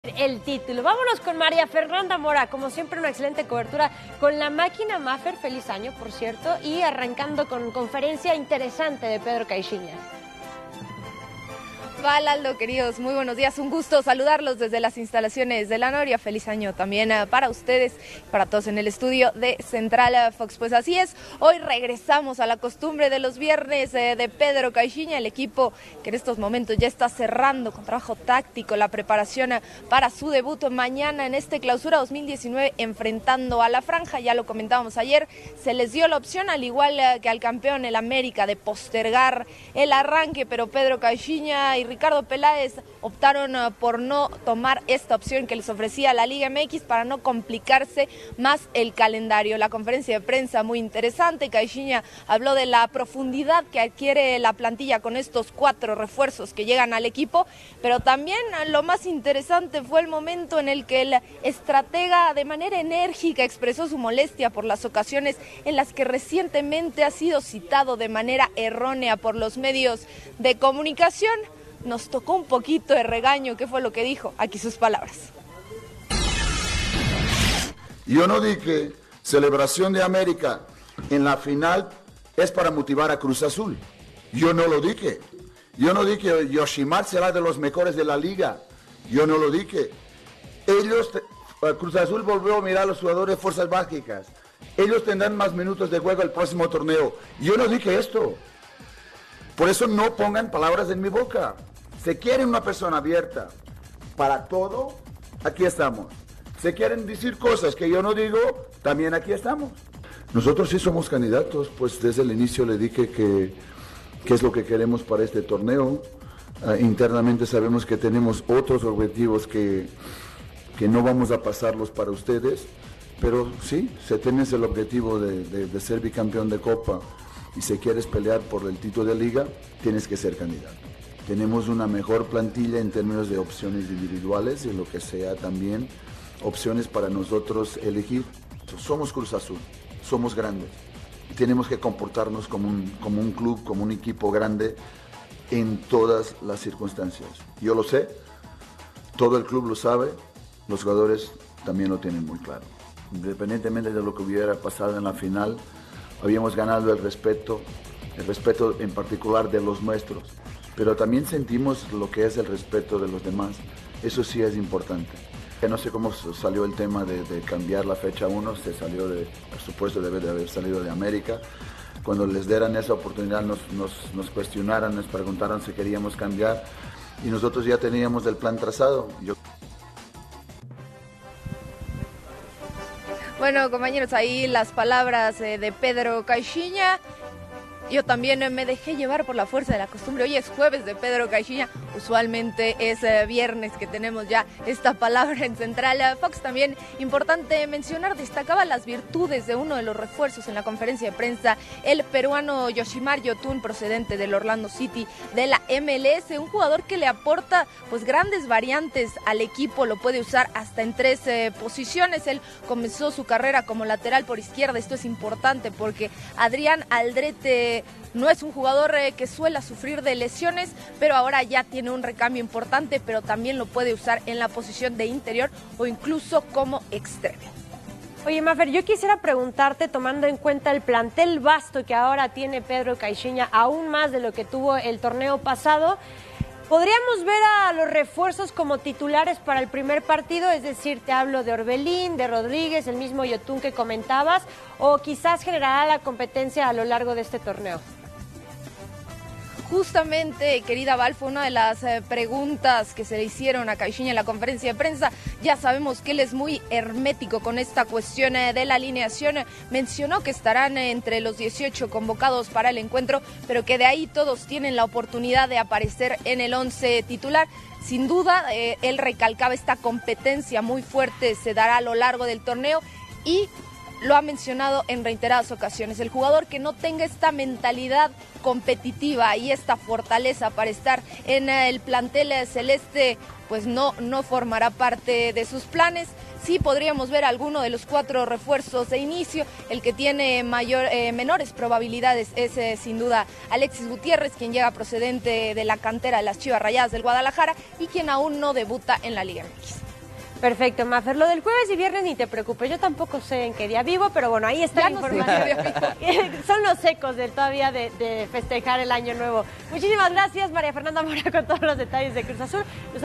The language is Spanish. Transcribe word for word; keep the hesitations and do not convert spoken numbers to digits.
El título. Vámonos con María Fernanda Mora, como siempre una excelente cobertura con la máquina Maffer, feliz año por cierto, y arrancando con conferencia interesante de Pedro Caixinha. Aldo, queridos, muy buenos días, un gusto saludarlos desde las instalaciones de La Noria, feliz año también para ustedes, para todos en el estudio de Central Fox. Pues así es, hoy regresamos a la costumbre de los viernes de Pedro Caixinha, el equipo que en estos momentos ya está cerrando con trabajo táctico la preparación para su debut mañana en este clausura dos mil diecinueve enfrentando a la Franja. Ya lo comentábamos ayer, se les dio la opción, al igual que al campeón el América, de postergar el arranque, pero Pedro Caixinha y Ricardo Peláez optaron uh, por no tomar esta opción que les ofrecía la Liga M X para no complicarse más el calendario. La conferencia de prensa muy interesante, Caixinha habló de la profundidad que adquiere la plantilla con estos cuatro refuerzos que llegan al equipo, pero también uh, lo más interesante fue el momento en el que el estratega de manera enérgica expresó su molestia por las ocasiones en las que recientemente ha sido citado de manera errónea por los medios de comunicación. Nos tocó un poquito de regaño. ¿Qué fue lo que dijo? Aquí sus palabras. Yo no dije celebración de América en la final es para motivar a Cruz Azul. Yo no lo dije. Yo no dije Yoshimar será de los mejores de la liga. Yo no lo dije. Ellos, Cruz Azul volvió a mirar a los jugadores de Fuerzas Básicas. Ellos tendrán más minutos de juego el próximo torneo. Yo no dije esto. Por eso no pongan palabras en mi boca. Se quieren una persona abierta para todo, aquí estamos. Se quieren decir cosas que yo no digo, también aquí estamos. Nosotros sí somos candidatos, pues desde el inicio le dije que, que es lo que queremos para este torneo. Uh, internamente sabemos que tenemos otros objetivos que, que no vamos a pasarlos para ustedes, pero sí, si tienes el objetivo de, de, de ser bicampeón de Copa y si quieres pelear por el título de Liga, tienes que ser candidato. Tenemos una mejor plantilla en términos de opciones individuales y lo que sea también opciones para nosotros elegir. Somos Cruz Azul, somos grandes y tenemos que comportarnos como un, como un club, como un equipo grande en todas las circunstancias. Yo lo sé, todo el club lo sabe, los jugadores también lo tienen muy claro. Independientemente de lo que hubiera pasado en la final, habíamos ganado el respeto, el respeto en particular de los nuestros, pero también sentimos lo que es el respeto de los demás. Eso sí es importante. No sé cómo salió el tema de, de cambiar la fecha uno, se salió de, por supuesto debe de haber salido de América. Cuando les dieran esa oportunidad nos, nos, nos cuestionaron, nos preguntaron si queríamos cambiar y nosotros ya teníamos el plan trazado. Yo... Bueno, compañeros, ahí las palabras eh, de Pedro Caixinha. Yo también me dejé llevar por la fuerza de la costumbre. Hoy es jueves de Pedro Caixinha, usualmente es eh, viernes que tenemos ya esta palabra en Central Fox. También importante mencionar, destacaba las virtudes de uno de los refuerzos en la conferencia de prensa, el peruano Yoshimar Yotun, procedente del Orlando City de la M L S, un jugador que le aporta pues grandes variantes al equipo, lo puede usar hasta en tres eh, posiciones. Él comenzó su carrera como lateral por izquierda, esto es importante porque Adrián Aldrete no es un jugador eh, que suele sufrir de lesiones, pero ahora ya tiene un recambio importante, pero también lo puede usar en la posición de interior o incluso como extremo. Oye, Maffer, yo quisiera preguntarte, tomando en cuenta el plantel vasto que ahora tiene Pedro Caixinha, aún más de lo que tuvo el torneo pasado, ¿podríamos ver a los refuerzos como titulares para el primer partido? Es decir, te hablo de Orbelín, de Rodríguez, el mismo Yotun que comentabas, o quizás generará la competencia a lo largo de este torneo. Justamente, querida Val, fue una de las eh, preguntas que se le hicieron a Caixinha en la conferencia de prensa. Ya sabemos que él es muy hermético con esta cuestión eh, de la alineación. Mencionó que estarán eh, entre los dieciocho convocados para el encuentro, pero que de ahí todos tienen la oportunidad de aparecer en el once titular. Sin duda, eh, él recalcaba esta competencia muy fuerte, se dará a lo largo del torneo y lo ha mencionado en reiteradas ocasiones. El jugador que no tenga esta mentalidad competitiva y esta fortaleza para estar en el plantel celeste, pues no, no formará parte de sus planes. Sí podríamos ver alguno de los cuatro refuerzos de inicio. El que tiene mayor, eh, menores probabilidades es eh, sin duda Alexis Gutiérrez, quien llega procedente de la cantera de las Chivas Rayadas del Guadalajara y quien aún no debuta en la Liga M X. Perfecto, Mafer. Lo del jueves y viernes ni te preocupes, yo tampoco sé en qué día vivo, pero bueno, ahí está Ya la no sé información. Son los ecos del todavía de, de festejar el año nuevo. Muchísimas gracias, María Fernanda Mora, con todos los detalles de Cruz Azul.